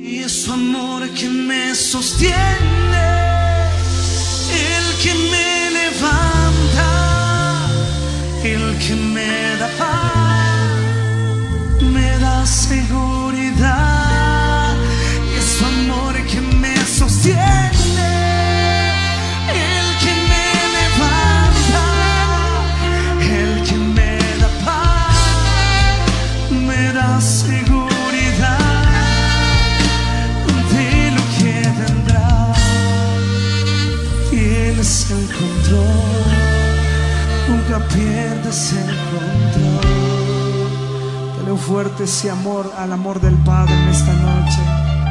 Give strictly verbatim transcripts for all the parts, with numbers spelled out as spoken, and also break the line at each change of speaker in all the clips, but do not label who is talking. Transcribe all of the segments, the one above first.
Y es tu amor que me sostiene, el que me levanta, el que me da paz, me da seguridad. Y es tu amor que me sostiene, el que me levanta, el que me da paz, me da seguridad. Tienes el control, nunca pierdes el control. Dale un fuerte ese amor al amor del Padre en esta noche.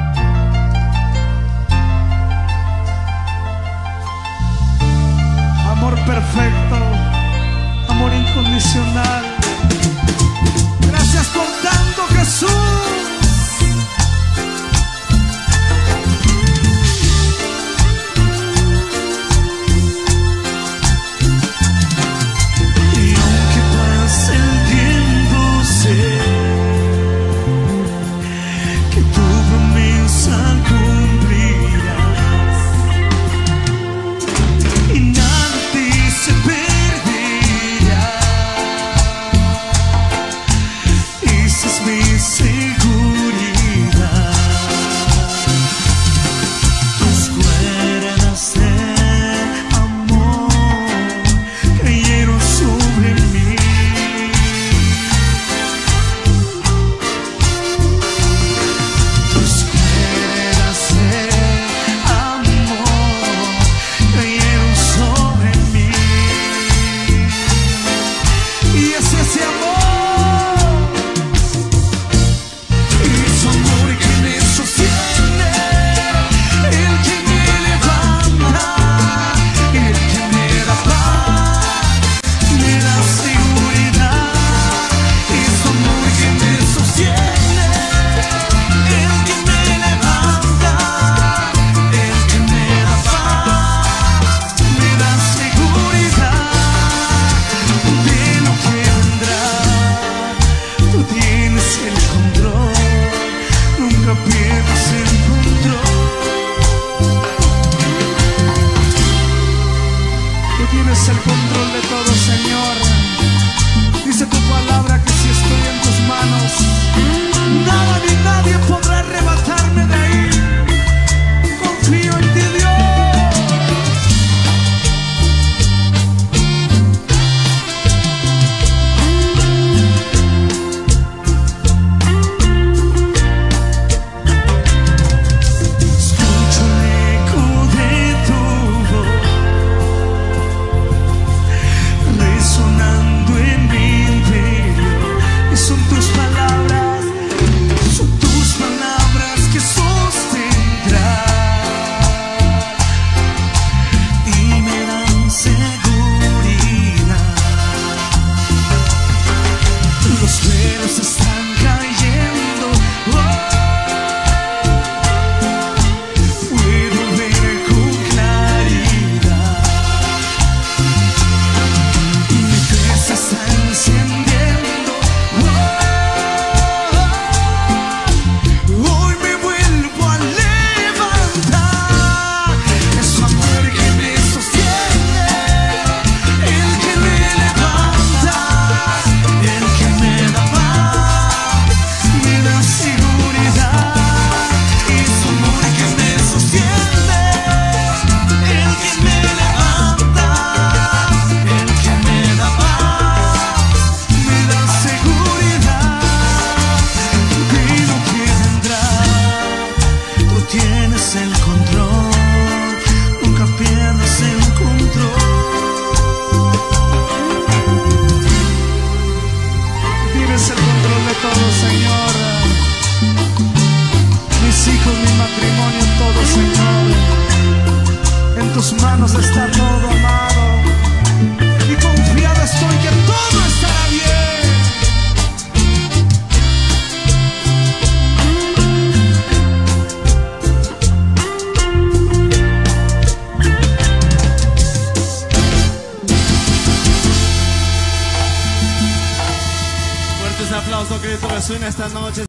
Amor perfecto, amor incondicional. Gracias por tanto, Jesús. Tienes el control de todo, Señor. Dice tu palabra que si estoy en tus manos, nada ni nadie podrá arrebatarme de ahí. Confío en ti, Dios. Manos está todo, amado, y confiado estoy que todo estará bien.
Fuertes aplausos que resuena esta noche.